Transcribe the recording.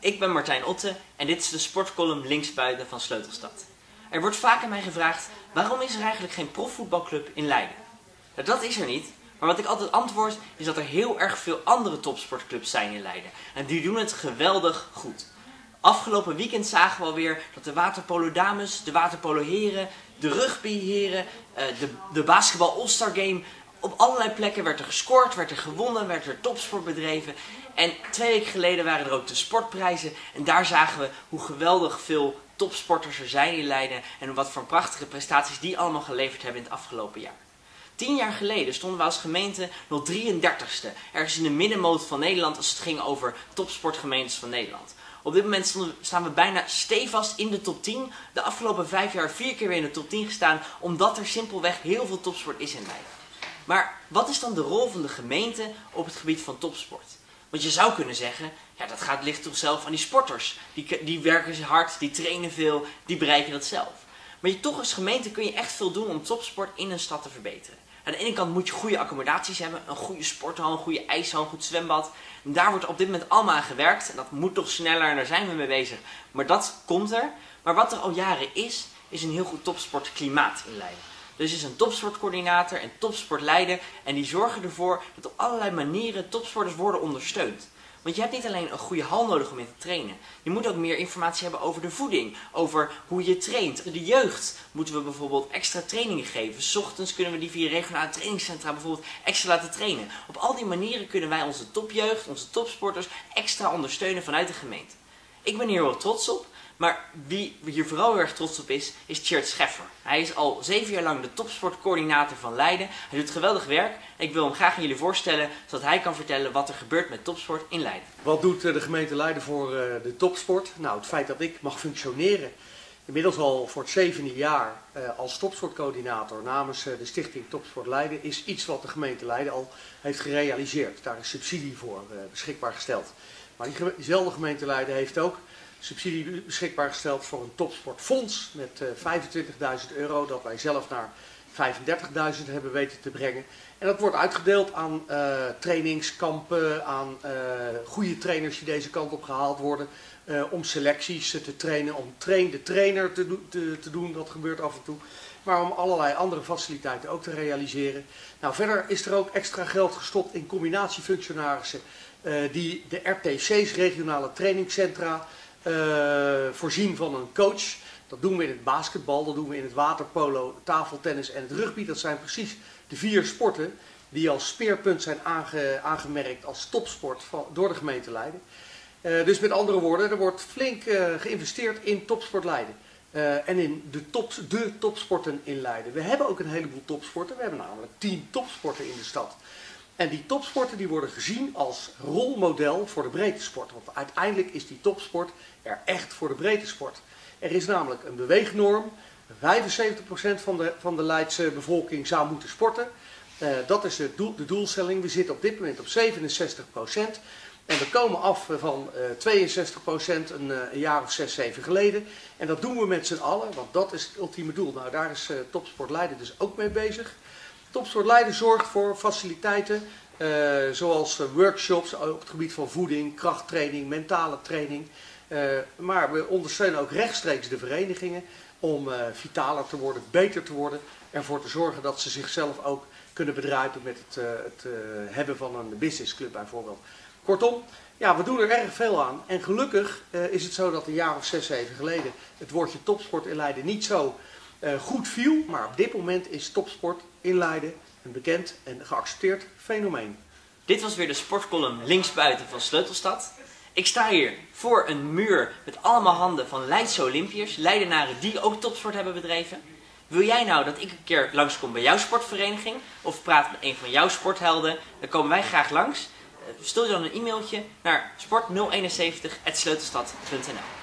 Ik ben Martijn Otte en dit is de sportcolumn linksbuiten van Sleutelstad. Er wordt vaak aan mij gevraagd, waarom is er eigenlijk geen profvoetbalclub in Leiden? Nou, dat is er niet, maar wat ik altijd antwoord is dat er heel erg veel andere topsportclubs zijn in Leiden. En die doen het geweldig goed. Afgelopen weekend zagen we alweer dat de waterpolo dames, de waterpolo heren, de rugby heren, de basketbal all-star game. Op allerlei plekken werd er gescoord, werd er gewonnen, werd er topsport bedreven. En 2 weken geleden waren er ook de sportprijzen. En daar zagen we hoe geweldig veel topsporters er zijn in Leiden. En wat voor prachtige prestaties die allemaal geleverd hebben in het afgelopen jaar. 10 jaar geleden stonden we als gemeente nog 33ste. Ergens in de middenmoot van Nederland als het ging over topsportgemeentes van Nederland. Op dit moment staan we bijna stevast in de top 10. De afgelopen 5 jaar 4 keer weer in de top 10 gestaan. Omdat er simpelweg heel veel topsport is in Leiden. Maar wat is dan de rol van de gemeente op het gebied van topsport? Want je zou kunnen zeggen, ja, dat ligt toch zelf aan die sporters. Die werken hard, die trainen veel, die bereiken dat zelf. Maar toch als gemeente kun je echt veel doen om topsport in een stad te verbeteren. Aan de ene kant moet je goede accommodaties hebben, een goede sporthal, een goede ijshal, een goed zwembad. En daar wordt op dit moment allemaal aan gewerkt. En dat moet toch sneller en daar zijn we mee bezig. Maar dat komt er. Maar wat er al jaren is een heel goed topsportklimaat in Leiden. Dus er is een topsportcoördinator en Topsport Leiden en die zorgen ervoor dat op allerlei manieren topsporters worden ondersteund. Want je hebt niet alleen een goede hal nodig om in te trainen. Je moet ook meer informatie hebben over de voeding, over hoe je traint. De jeugd moeten we bijvoorbeeld extra trainingen geven. 's Ochtends kunnen we die via regionale trainingscentra bijvoorbeeld extra laten trainen. Op al die manieren kunnen wij onze topjeugd, onze topsporters extra ondersteunen vanuit de gemeente. Ik ben hier wel trots op. Maar wie hier vooral heel erg trots op is Tjeerd Scheffer. Hij is al 7 jaar lang de topsportcoördinator van Leiden. Hij doet geweldig werk. Ik wil hem graag aan jullie voorstellen, zodat hij kan vertellen wat er gebeurt met topsport in Leiden. Wat doet de gemeente Leiden voor de topsport? Nou, het feit dat ik mag functioneren, inmiddels al voor het 7e jaar als topsportcoördinator namens de stichting Topsport Leiden, is iets wat de gemeente Leiden al heeft gerealiseerd. Daar is subsidie voor beschikbaar gesteld. Maar diezelfde gemeente Leiden heeft ook subsidie beschikbaar gesteld voor een topsportfonds met 25.000 euro dat wij zelf naar 35.000 hebben weten te brengen. En dat wordt uitgedeeld aan trainingskampen, aan goede trainers die deze kant op gehaald worden, om selecties te trainen, om de trainer te doen, dat gebeurt af en toe. Maar om allerlei andere faciliteiten ook te realiseren. Nou, verder is er ook extra geld gestopt in combinatiefunctionarissen die de RTC's, regionale trainingscentra, voorzien van een coach. Dat doen we in het basketbal, dat doen we in het waterpolo, tafeltennis en het rugby. Dat zijn precies de 4 sporten die als speerpunt zijn aangemerkt als topsport door de gemeente Leiden. Dus met andere woorden, er wordt flink geïnvesteerd in Topsport Leiden. En in de topsporten in Leiden. We hebben ook een heleboel topsporten. We hebben namelijk 10 topsporten in de stad. En die topsporten die worden gezien als rolmodel voor de breedte sport. Want uiteindelijk is die topsport er echt voor de breedte sport. Er is namelijk een beweegnorm. 75% van de Leidse bevolking zou moeten sporten. Dat is de doelstelling. We zitten op dit moment op 67%. En we komen af van 62% een jaar of 6, 7 geleden. En dat doen we met z'n allen, want dat is het ultieme doel. Nou, daar is Topsport Leiden dus ook mee bezig. Topsport Leiden zorgt voor faciliteiten zoals workshops op het gebied van voeding, krachttraining, mentale training. Maar we ondersteunen ook rechtstreeks de verenigingen om vitaler te worden, beter te worden. Ervoor te zorgen dat ze zichzelf ook kunnen bedruipen met het hebben van een businessclub bijvoorbeeld. Kortom, ja, we doen er erg veel aan. En gelukkig is het zo dat een jaar of 6, 7 geleden het woordje topsport in Leiden niet zo goed viel. Maar op dit moment is topsport in Leiden een bekend en geaccepteerd fenomeen. Dit was weer de sportcolumn linksbuiten van Sleutelstad. Ik sta hier voor een muur met allemaal handen van Leidse Olympiërs, Leidenaren die ook topsport hebben bedreven. Wil jij nou dat ik een keer langskom bij jouw sportvereniging of praat met een van jouw sporthelden? Dan komen wij graag langs. Stuur je dan een e-mailtje naar sport071@sleutelstad.nl.